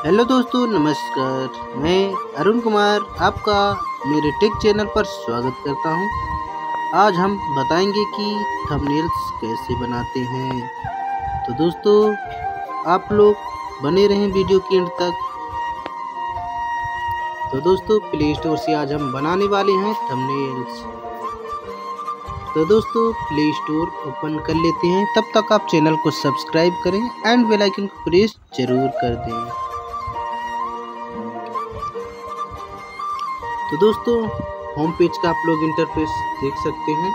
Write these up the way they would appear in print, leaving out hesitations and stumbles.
Hello दोस्तों, नमस्कार। मैं अरुण कुमार आपका मेरे टेक चैनल पर स्वागत करता हूं। आज हम बताएंगे कि थंबनेल्स कैसे बनाते हैं। तो दोस्तों, आप लोग बने रहें वीडियो के एंड तक। तो दोस्तों, प्ले स्टोर से आज हम बनाने वाले हैं थंबनेल्स। तो दोस्तों, प्ले स्टोर ओपन कर लेते हैं। तब तक आप चैनल को सब्सक्राइब करें एंड बेल आइकन को प्रेस जरूर कर दें। तो दोस्तों, होम पेज का आप लोग इंटरफेस देख सकते हैं।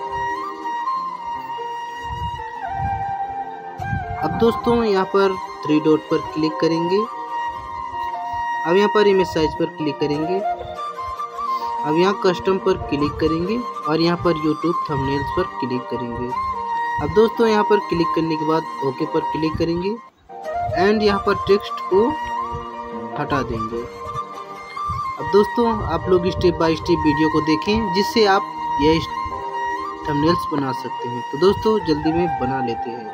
अब दोस्तों, यहाँ पर 3 डॉट पर क्लिक करेंगे। अब यहाँ पर इमेज साइज पर क्लिक करेंगे। अब यहाँ कस्टम पर क्लिक करेंगे और यहाँ पर यूट्यूब थंबनेल्स पर क्लिक करेंगे। अब दोस्तों, यहाँ पर क्लिक करने के बाद ओके पर क्लिक करेंगे एंड यहाँ पर टेक्स्ट को हटा देंगे। अब दोस्तों, आप लोग स्टेप बाय स्टेप वीडियो को देखें जिससे आप यह थंबनेल्स बना सकते हैं। तो दोस्तों, जल्दी में बना लेते हैं।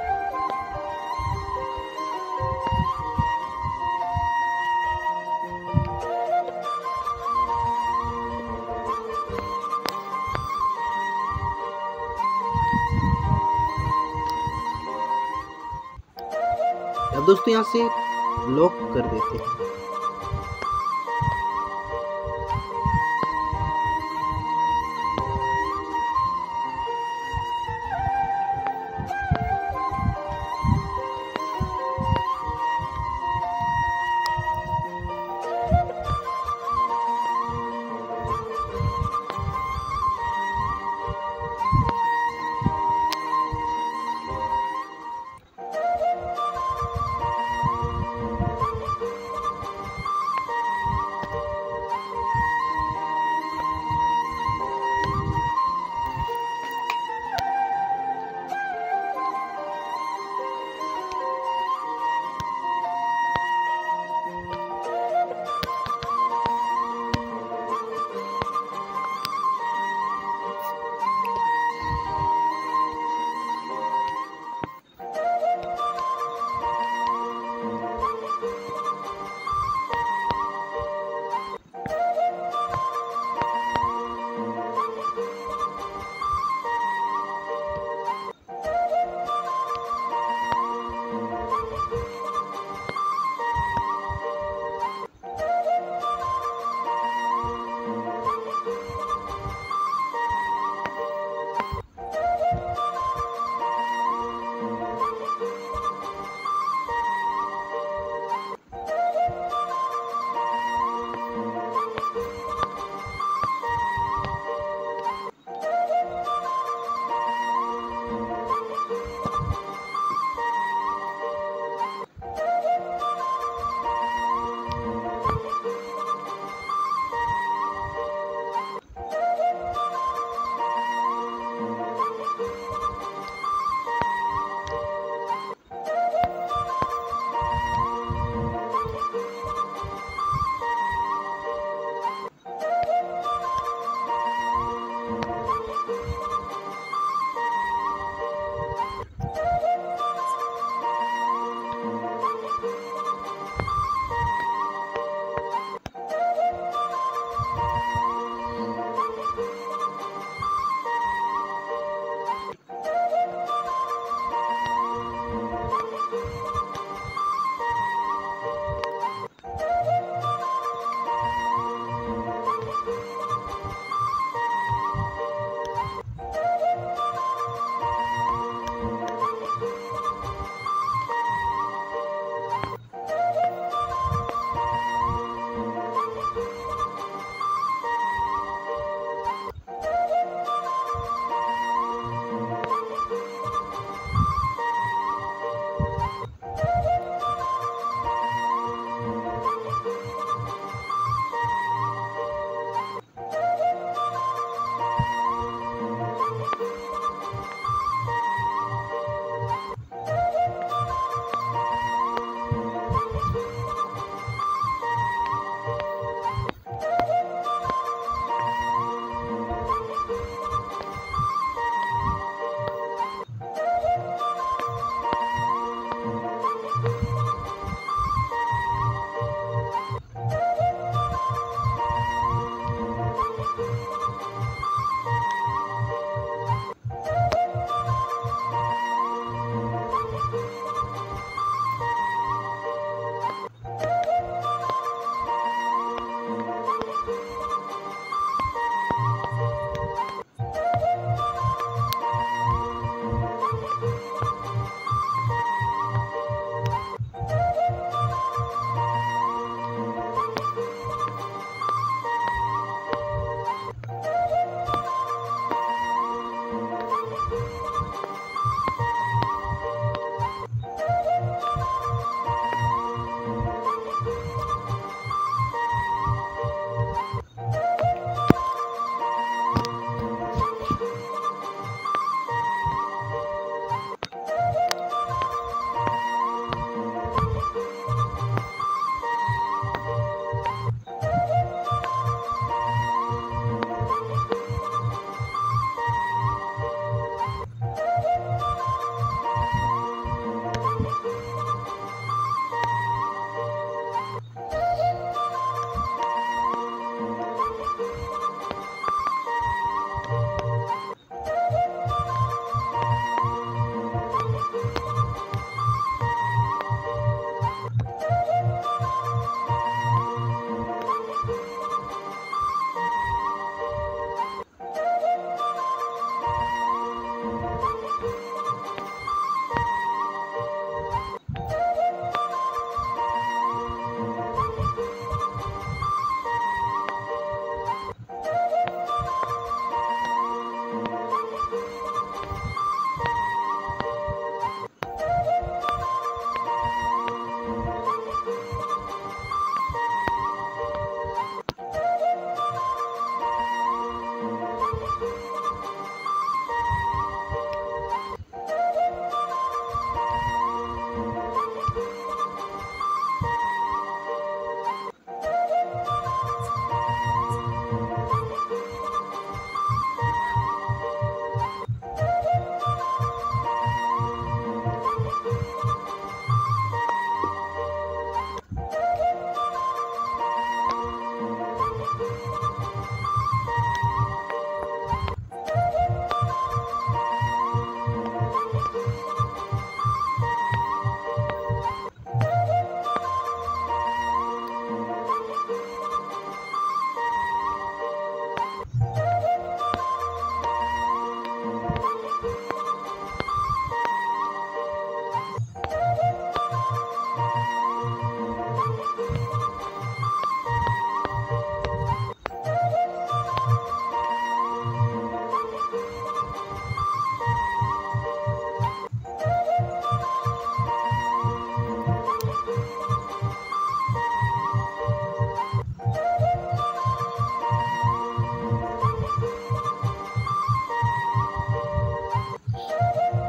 अब दोस्तों, यहाँ से लॉक कर देते हैं।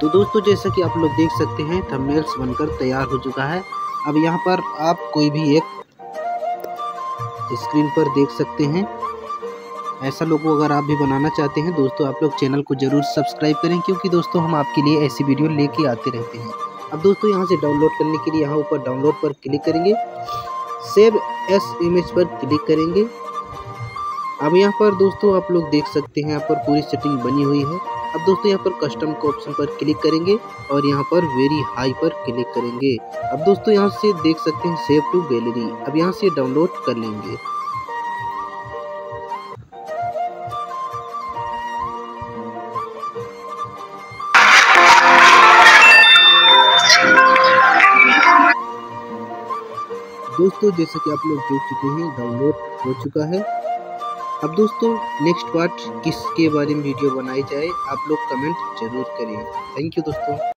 तो दोस्तों जैसा कि आप लोग देख सकते हैं थंबनेल्स बनकर तैयार हो चुका है। अब यहाँ पर आप कोई भी एक स्क्रीन पर देख सकते हैं। ऐसा लोगो अगर आप भी बनाना चाहते हैं दोस्तों, आप लोग चैनल को जरूर सब्सक्राइब करें, क्योंकि दोस्तों हम आपके लिए ऐसी वीडियो लेके आते रहते हैं। अब दोस्तों यहाँ से डाउनलोड करने के लिए यहाँ ऊपर डाउनलोड पर क्लिक करेंगे, सेव एस इमेज पर क्लिक करेंगे। अब यहाँ पर दोस्तों आप लोग देख सकते हैं यहाँ पर पूरी सेटिंग बनी हुई है। अब दोस्तों यहाँ पर कस्टम के ऑप्शन पर क्लिक करेंगे और यहाँ पर वेरी हाई पर क्लिक करेंगे। अब दोस्तों यहाँ से देख सकते हैं सेव टू गैलरी। अब यहाँ से डाउनलोड कर लेंगे। दोस्तों जैसे कि आप लोग देख चुके हैं डाउनलोड हो चुका है। अब दोस्तों नेक्स्ट पार्ट किसके बारे में वीडियो बनाई जाए आप लोग कमेंट जरूर करें। थैंक यू दोस्तों।